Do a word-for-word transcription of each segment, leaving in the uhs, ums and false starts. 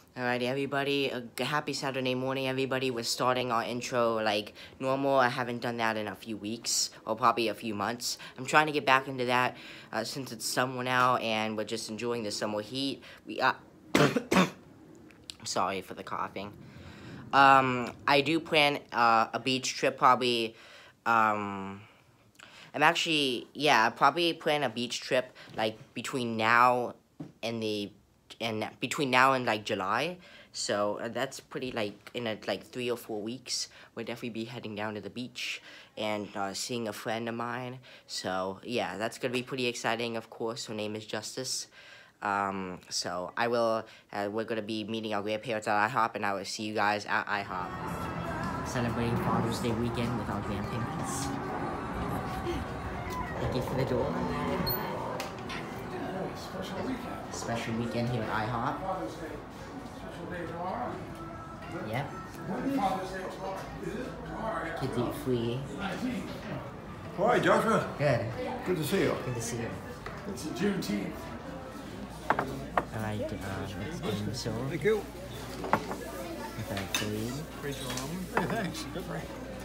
Alrighty, everybody. A happy Saturday morning, everybody. We're starting our intro like normal. I haven't done that in a few weeks, or probably a few months. I'm trying to get back into that uh, since it's summer now, and we're just enjoying the summer heat. We uh, sorry for the coughing. Um, I do plan uh, a beach trip, probably. Um, I'm actually, yeah, I probably plan a beach trip like between now and the. And between now and like July, so uh, that's pretty like in a, like three or four weeks. We'll definitely be heading down to the beach and uh, seeing a friend of mine. So yeah, that's gonna be pretty exciting. Of course, her name is Justice. Um, so I will. Uh, we're gonna be meeting our grandparents at IHOP, and I will see you guys at IHOP. Celebrating Father's Day weekend with our grandparents. Thank you for the door. Special weekend here at IHOP. Yep. Kids eat free. Hi, Joshua. Good. Good to see you. Good to see you. It's Juneteenth. Alright, uh, let's get in the show. Thank you. With our food. Great job. Hey, thanks. Good break.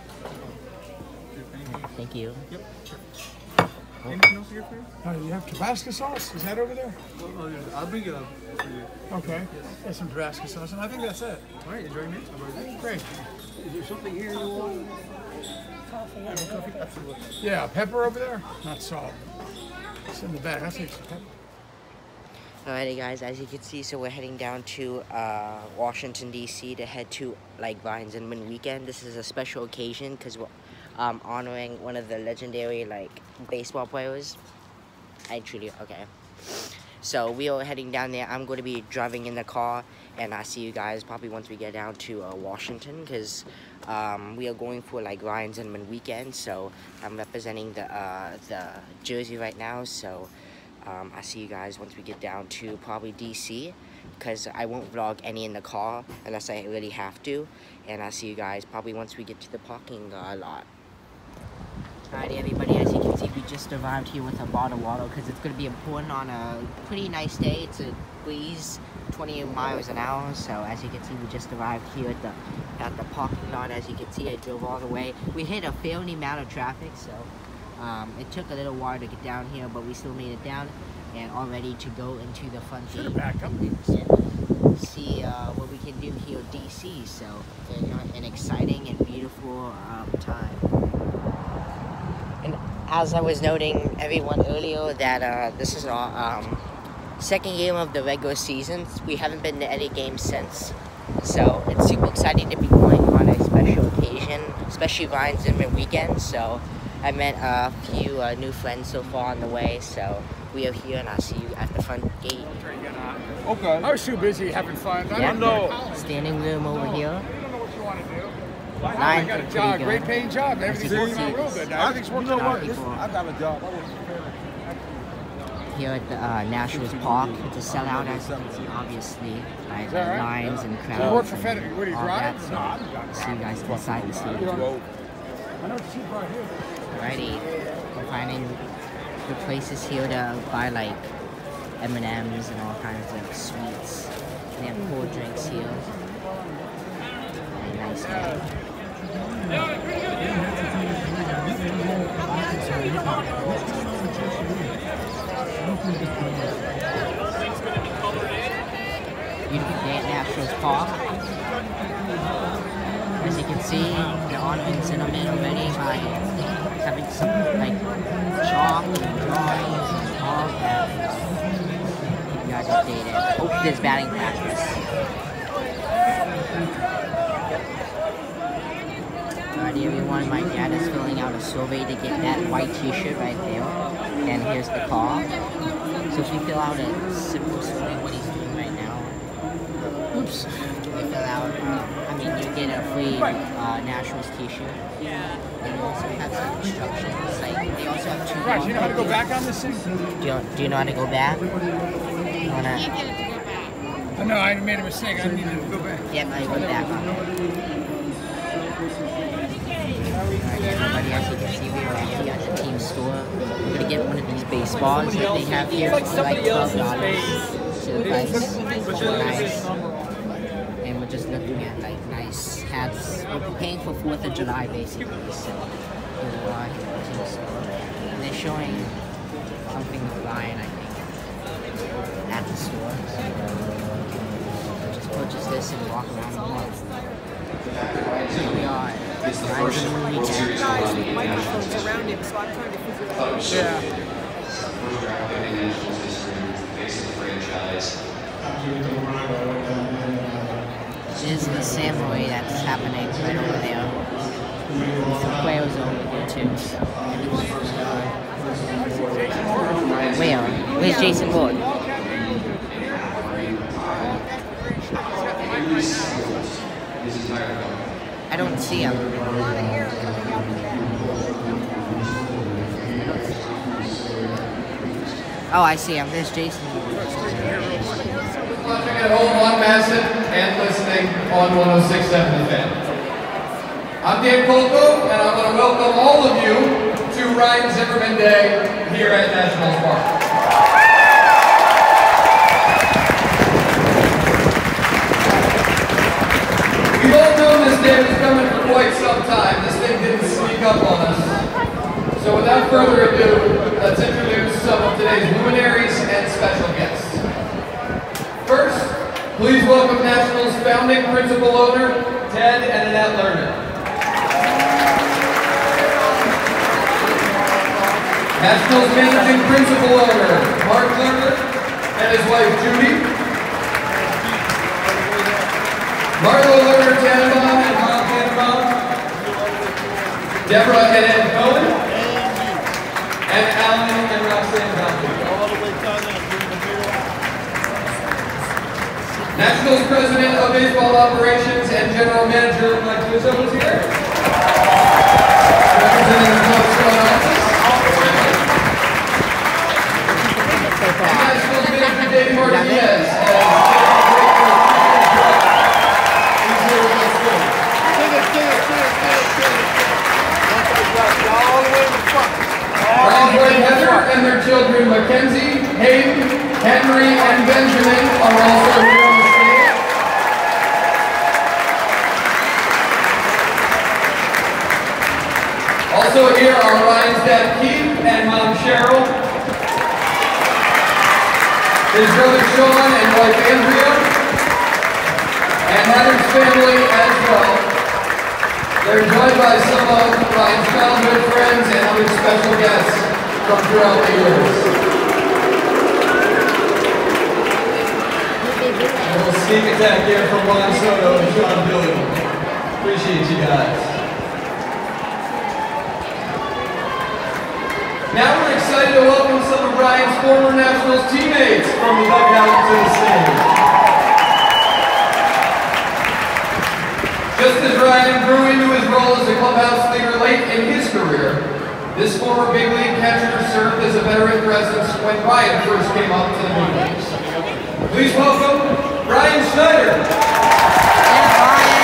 Thank you. Yep. Sure. Oh. Anything else here for you? Oh, you have Tabasco sauce? Is that over there? Well, I'll bring it up for you. Okay. Yes. There's some Tabasco sauce, and I think that's it. All right, enjoy your meal. Great. Is there something here you want? Coffee. Yeah, coffee? Absolutely. Yeah, pepper over there? Not salt. It's in the back. I'll take some pepper. Alrighty guys, as you can see, so we're heading down to uh, Washington, D C to head to like Ryan Zimmerman weekend. This is a special occasion because we're um, honoring one of the legendary like baseball players. Actually, okay. So we are heading down there. I'm going to be driving in the car, and I'll see you guys probably once we get down to uh, Washington, because um, we are going for like Ryan Zimmerman weekend. So I'm representing the uh, the jersey right now. So. Um, I'll see you guys once we get down to probably D C, because I won't vlog any in the car unless I really have to. And I'll see you guys probably once we get to the parking uh, lot. Alrighty everybody, as you can see, we just arrived here with a bottle of water because it's going to be important on a pretty nice day. It's a breeze, twenty miles an hour. So as you can see, we just arrived here at the at the parking lot. As you can see, I drove all the way. We hit a fairly amount of traffic, so Um, it took a little while to get down here, but we still made it down and all ready to go into the front gate and see uh, what we can do here at D C. So, you know, an exciting and beautiful um, time. And as I was noting everyone earlier, that uh, this is our um, second game of the regular season. We haven't been to any games since. So it's super exciting to be going on a special occasion, especially Ryan Zimmerman weekend. So I met a few uh, new friends so far on the way, so we are here, and I'll see you at the front gate. Okay. I was too busy having fun. I Yeah. don't know. Standing room over here. I don't know what you want to do. Nine, I got a job, great paying job. Everything's See, working out real good now. Everything's working out what? well. I got a job. Here at the uh, Nationals Park, it's a sellout, as you can see, obviously, right? The right? lines and crowds. So you work for Fed? What do you all drive? that, so see you guys inside the stadium. I know it's cheap right here. Alrighty, we're finding the places here to buy like M and M's and all kinds of sweets. They have cool drinks here. Very nice day. Beautiful day at Nationals Park. As you can see, they're honoring Zimmerman already by having some like chalk and drawings and all that. Keep you guys updated. Hope there's batting practice. Alrighty everyone, my dad is filling out a survey to get that white t-shirt right there. And here's the car. So if you fill out a simple survey, what he's doing right now. Oops. You fill out, uh, I mean, you get a free uh, Nationals t-shirt. And you also have some instructions. Like, they also have two. Right, you know how to go back on this thing? Do you, do you know how to go back? You wanna... Oh, no, I made a mistake. I needed to go back. Yep, I went back on it. Alright, everybody, as you can see, we are here at the team store. We're gonna get one of these baseballs that they have here for like twelve dollars. So nice. So nice. we're just looking at like nice hats. We're paying for Fourth of July basically, so here we are to the store. And they're showing something with Ryan, I think, at the store. So we'll just purchase this and walk around the mall. Here we are. It's the first World Series microphones around him, so I'm trying to figure out. Oh, so yeah. First groundbreaking in Nationals history, face of the franchise. This is the ceremony that's happening right over there. The players over here too. So. Where? Where's Jason Ward? I don't see him. Oh, I see him. There's Jason. Watching at home on Massive and listening on one oh six point seven The Fan. I'm Dan Colco, and I want to welcome all of you to Ryan Zimmerman Day here at Nationals Park. We've all known this day was coming for quite some time. This thing didn't sneak up on us. So without further ado, let's introduce some of today's luminaries and special guests. First, please welcome Nationals founding principal owner, Ted and Annette Lerner. Nationals managing principal owner, Mark Lerner and his wife, Judy. Marlo Lerner Tannenbaum and Kyle Tannenbaum. Deborah and Ed Cohen. And Alan and Roxanne Valentine. Nationals President of Baseball Operations and General Manager Mike Rizzo is here. Representing the club's front office. And Nationals Manager Dave Martinez. He's here with us too. All the way to the front. Ryan's wife Heather and their children Mackenzie, Hayden, Henry, and Benjamin are also here on the stage. Also here are Ryan's dad Keith and mom Cheryl, his brother Sean and wife Andrea, and Heather's family as well. They're joined by some of Ryan's childhood friends and other special guests from throughout the years. A little sneak attack here from Juan Soto and Sean Billy. Appreciate you guys. Now we're excited to welcome some of Ryan's former Nationals teammates from the dugout to the stage. Just as Ryan grew into his role as a clubhouse leader late in his career, this former big league catcher served as a veteran presence when Ryan first came up to the big leagues. Please welcome Ryan Schneider. Yeah, Ryan.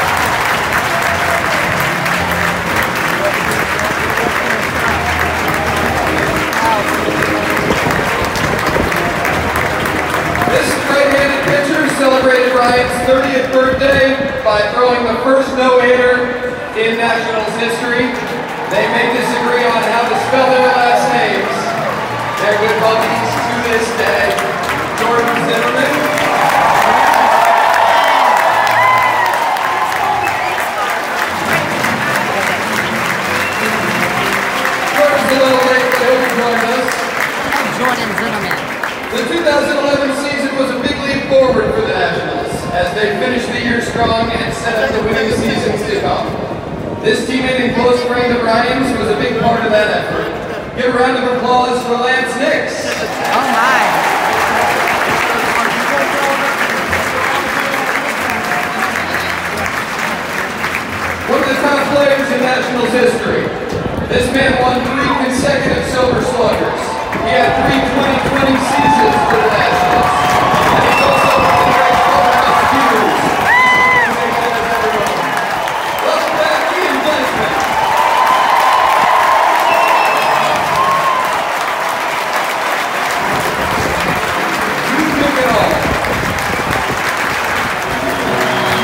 This right-handed pitcher celebrated Ryan's thirtieth birthday by throwing the first no-hitter in Nationals history. They may disagree on how to spell their last names. They're good buddies to this day. Jordan Zimmerman. Jordan's a little late, but he'll be joining us. Jordan Zimmerman. The two thousand eleven season was a big leap forward for the Nationals as they finished the year strong and set up the winning seasons to come. This teammate and close friend of Ryan's was a big part of that effort. Give a round of applause for Lance Nix. Oh my. One of the top players in Nationals history. This man won three consecutive Silver Sluggers. He had three twenty twenty seasons for the Nationals. And he's also one of the great clubhouse keepers. Welcome back, Ian Benjamin. You pick it all.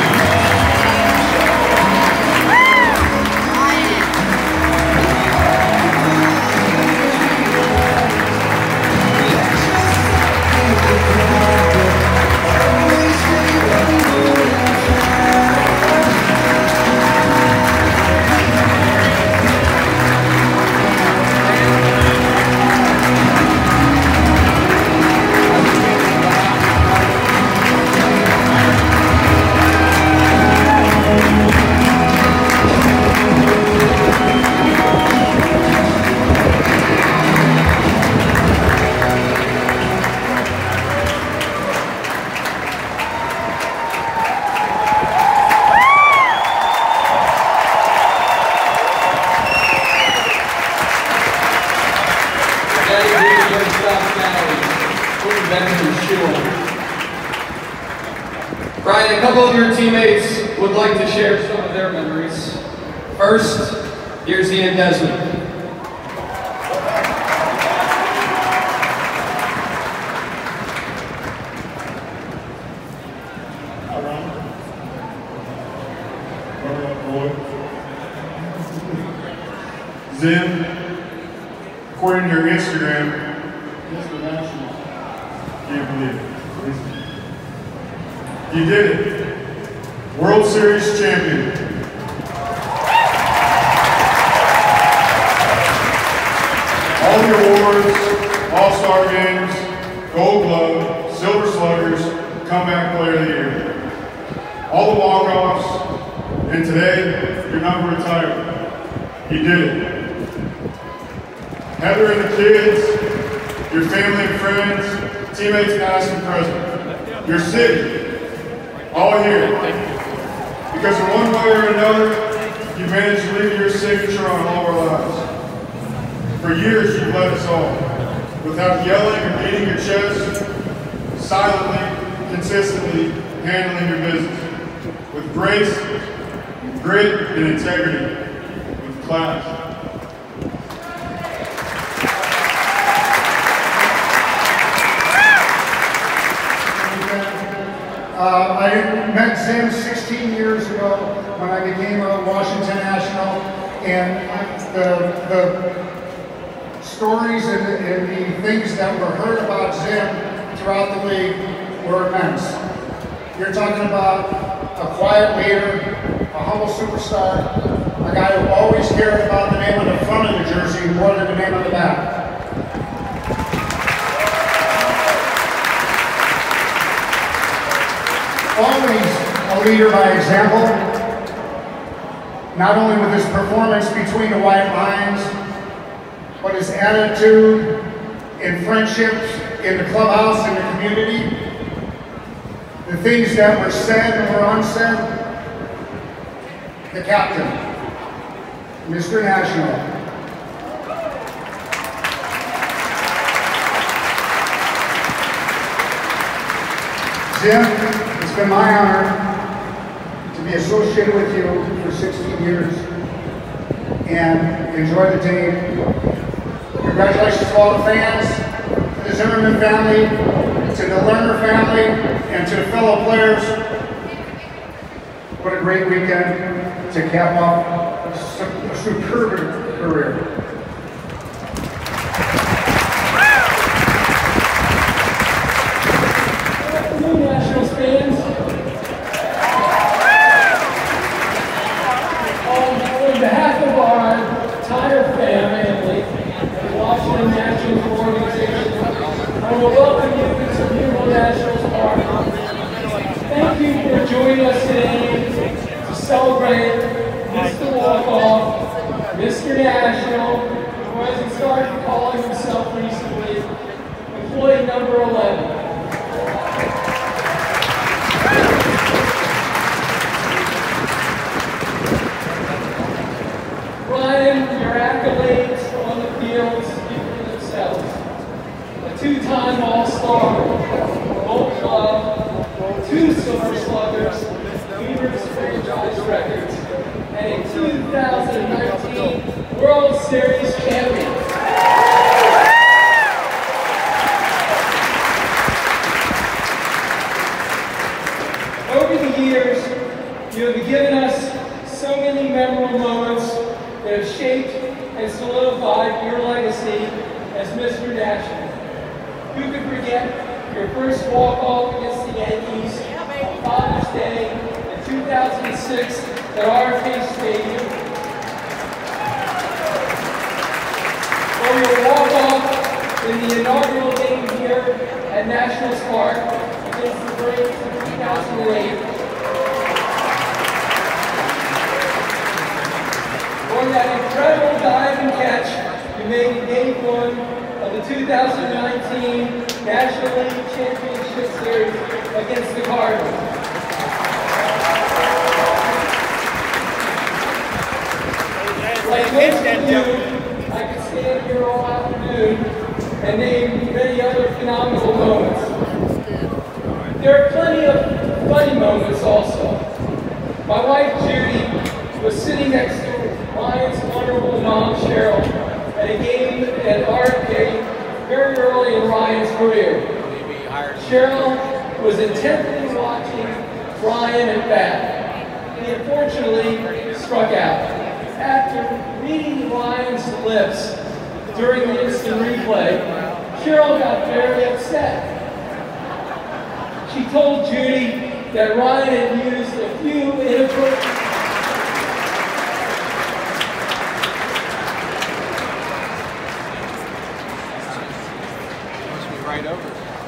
Ryan, a couple of your teammates would like to share some of their memories. First, here's Ian Desmond. Zim, according to your Instagram, Mister National. Can't believe it. You did it. World Series champion. All the awards, All-Star games, Gold Glove, Silver Sluggers, Comeback Player of the Year. All the walk-offs, and today, your number retired. You did it. Heather and the kids, your family and friends, teammates past and present, your city, all here. Because in one way or another, you managed to leave your signature on all our lives. For years, you've led us all, without yelling or beating your chest, silently, consistently handling your business, with grace, grit, and integrity, with class. Uh, I met Zim sixteen years ago when I became a Washington National, and the, the stories and, and the things that were heard about Zim throughout the league were immense. You're talking about a quiet leader, a humble superstar, a guy who always cared about the name on the front of the jersey more than the name on the back. Always a leader by example, not only with his performance between the white lines, but his attitude in friendships, in the clubhouse, in the community, the things that were said and were unsaid. The captain, Mister National. Zim, it's been my honor to be associated with you for sixteen years and enjoy the day. Congratulations to all the fans, to the Zimmerman family, to the Lerner family, and to the fellow players. What a great weekend to cap off a superb career. Nationals fans, on, on behalf of our entire family, the Washington Nationals organization, I want to welcome you to Zimmerman Nationals Park. Thank you for joining us today to celebrate Mister Walkoff, Mister National, who hasn't started calling himself recently, employee number eleven. Ryan, your accolades on the field speak for themselves. A two-time All-Star, Gold Glove, two Silver Sluggers, Beavers franchise records, and a two thousand nineteen World Series champion. Over the years, you have given us so many memorable moments that have shaped and solidified your legacy as Mister National. Who could forget your first walk-off against the Yankees on Father's Day in two thousand six at R F K Stadium? Or your walk-off in the inaugural game here at Nationals Park against the Braves in two thousand eight? Or that incredible dive and catch you made in game one of the two thousand nineteen National League Championship Series against the Cardinals. Like most of you, I could stand here all afternoon and name many other phenomenal moments. There are plenty of funny moments also. My wife Judy was sitting next to Ryan's wonderful mom Cheryl at a game at arcade very early in Ryan's career. Cheryl was intently watching Ryan at bat. He unfortunately struck out. After reading Ryan's lips during the instant replay, Cheryl got very upset. She told Judy that Ryan had used a few inappropriate right over.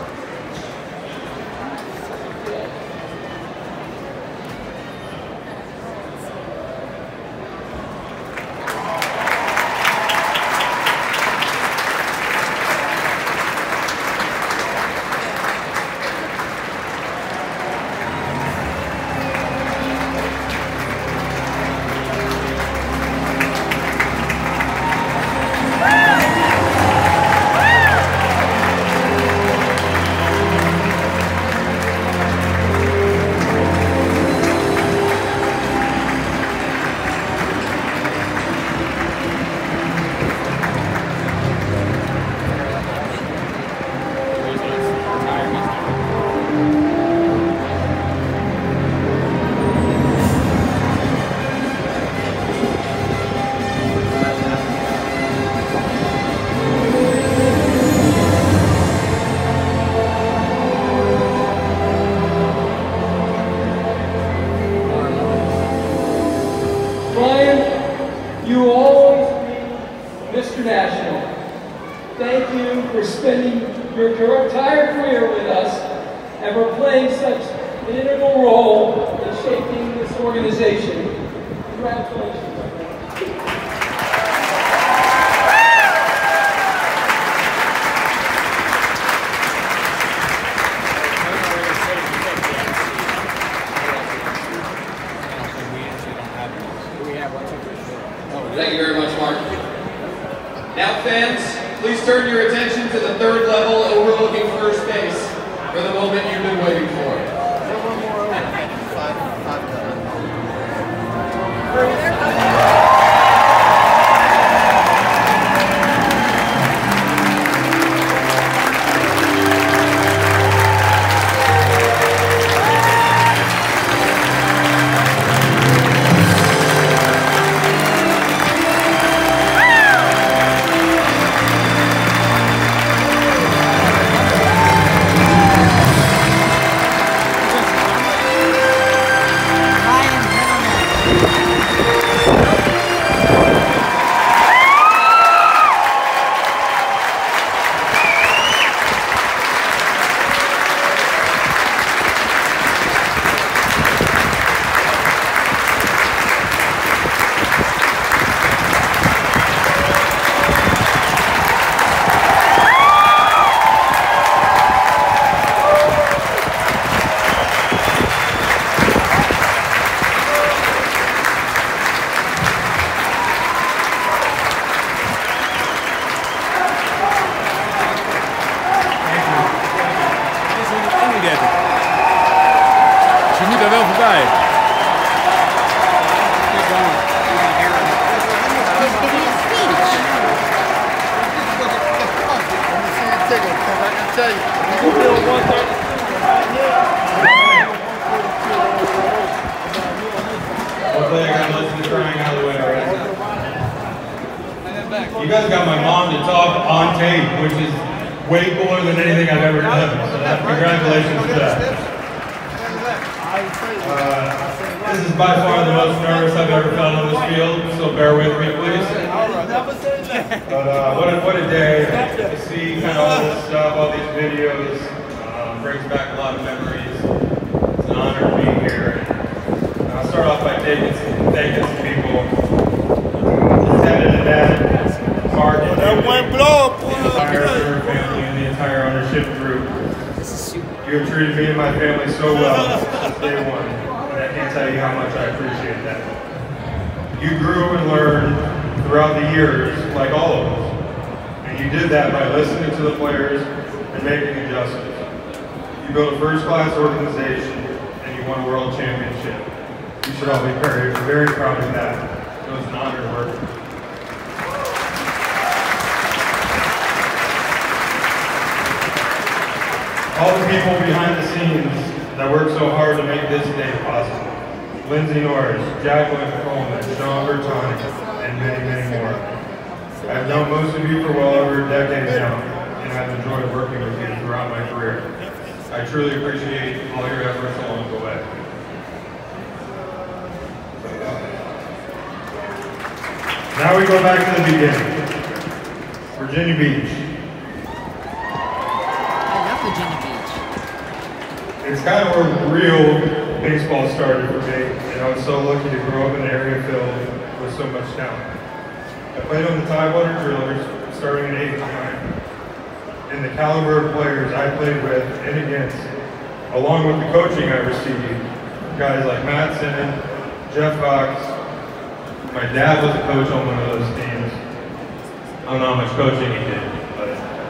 You will always be Mister National. Thank you for spending your entire career with us and for playing such an integral role in shaping this organization. Congratulations. Thank you very much, Mark. Now, fans, please turn your attention to the third level overlooking first base for the moment you've been waiting for. Ze moet er wel voorbij. Hopefully I got most of the crying out of the way already. You guys got my mom to talk on tape, which is way cooler than anything I've ever done. So that, congratulations to that. Uh, this is by far the most nervous I've ever felt on this field, so bear with me, please. But uh, what, a, what a day to see kind of all this stuff, all these videos. Um, brings back a lot of memories. It's an honor to be here. And I'll start off by taking some, thanking some people. Lieutenant and Dad, Mark, and the entire family and the entire ownership group. You have treated me and my family so well since day one, and I can't tell you how much I appreciate that. You grew and learned throughout the years, like all of us, and you did that by listening to the players and making adjustments. You built a first-class organization, and you won a world championship. You should all be very, very proud of that. It was an honor to work with you. All the people behind the scenes that work so hard to make this day possible. Lindsay Norris, Jacqueline Coleman, Sean Bertoni, and many, many more. I've known most of you for well over a decade now, and I've enjoyed working with you throughout my career. I truly appreciate all your efforts along the way. Now we go back to the beginning. Virginia Beach. I love Virginia Beach. It's kind of where real baseball started for me, and I was so lucky to grow up in an area filled with so much talent. I played on the Tidewater Drillers starting at age nine, and the caliber of players I played with and against, along with the coaching I received, guys like Matt Simmons, Jeff Fox. My dad was a coach on one of those teams. I don't know how much coaching he did, but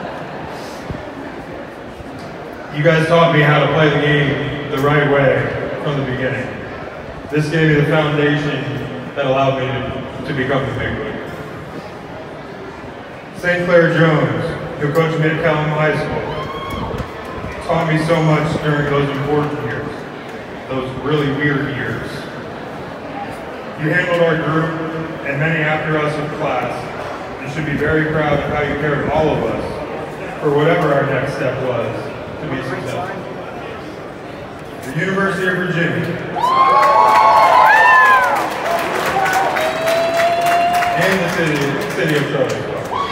you guys taught me how to play the game the right way from the beginning. This gave me the foundation that allowed me to, to become the big league. Saint Clair Jones, who coached me at Calhoun High School, taught me so much during those important years, those really weird years. You handled our group and many after us in class, and should be very proud of how you cared all of us for whatever our next step was to be successful. The University of Virginia and the city, city of Charlottesville.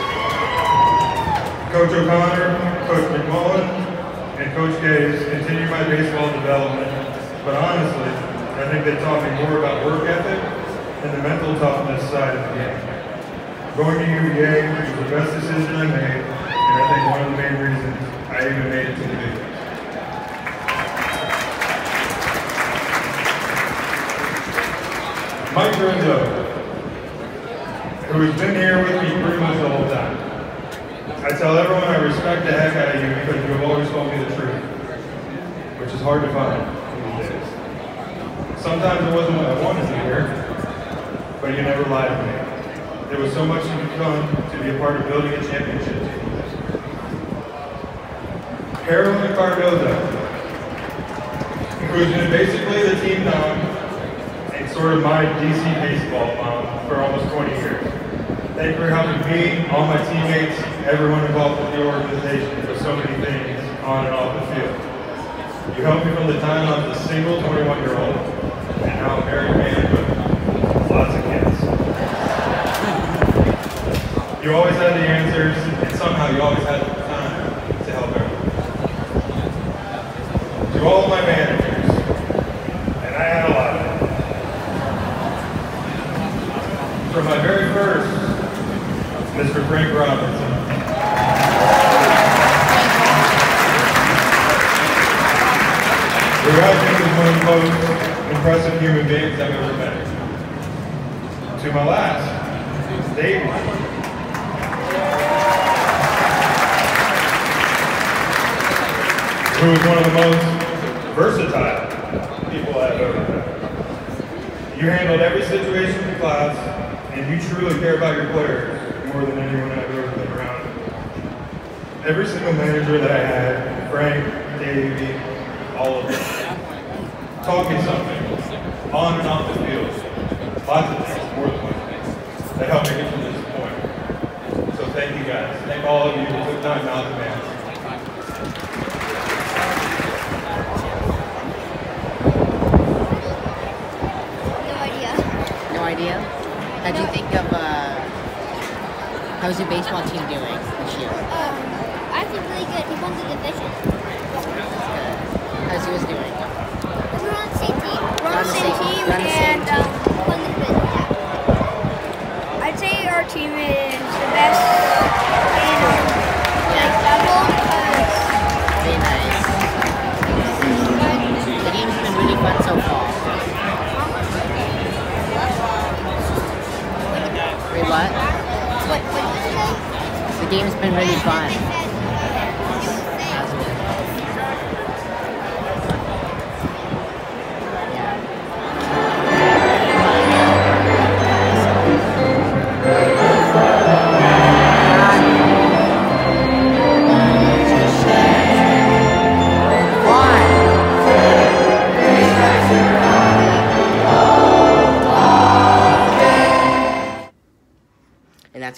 Coach O'Connor, Coach McMullen, and Coach Gaze continued my baseball development, but honestly, I think they taught me more about work ethic and the mental toughness side of the game. Going to U V A was the best decision I made, and I think one of the main reasons I even made it to the big leagues. Mike Rizzo, who has been here with me pretty much the whole time. I tell everyone I respect the heck out of you because you have always told me the truth, which is hard to find these days. Sometimes it wasn't what I wanted to hear, but you never lied to me. There was so much to become to be a part of building a championship team. Carolyn Cardoza, who's been basically the team dom and sort of my D C baseball mom for almost twenty years. Thank you for helping me, all my teammates, everyone involved with the organization with so many things on and off the field. You helped me from the time I was a single twenty-one-year-old, and now I'm a married man with lots of kids. You always had the answers, and somehow you always had the time to help everyone. To all of my managers, and I had a lot of them. From my very first, Mister Frank Robinson. Who I think is one of the most impressive human beings I've ever met. To my last, Davey. Who is one of the most versatile people I've ever met. You handled every situation in class, and you truly care about your players more than anyone I've ever been around. Every single manager that I had, Frank, Davey, all of them, taught me something, on and off the field. Lots of things, more than one thing, that helped me get to this point. So thank you guys. Thank all of you who took time out to manage. No idea. No idea? How'd you think of, uh, how's your baseball team doing this year? Um, I feel really good. We won the division. How's yours doing? We're on the same team. We're on On the the same same- team, you're on the same and team. um, won the division. Yeah. I'd say our team is the best in our like level because Very nice. The game's been really fun so far. Wait, what? what what did you say? The game's been really fun.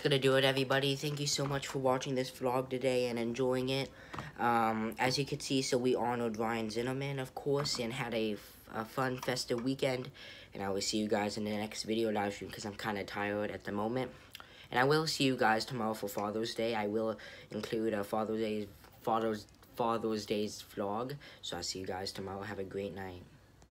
gonna do it, everybody. Thank you so much for watching this vlog today and enjoying it. Um, as you can see, so we honored Ryan Zimmerman, of course, and had a, a fun, festive weekend. And I will see you guys in the next video live stream because I'm kind of tired at the moment. And I will see you guys tomorrow for Father's Day. I will include a Father's Day, Father's, Father's Day's vlog. So I'll see you guys tomorrow. Have a great night.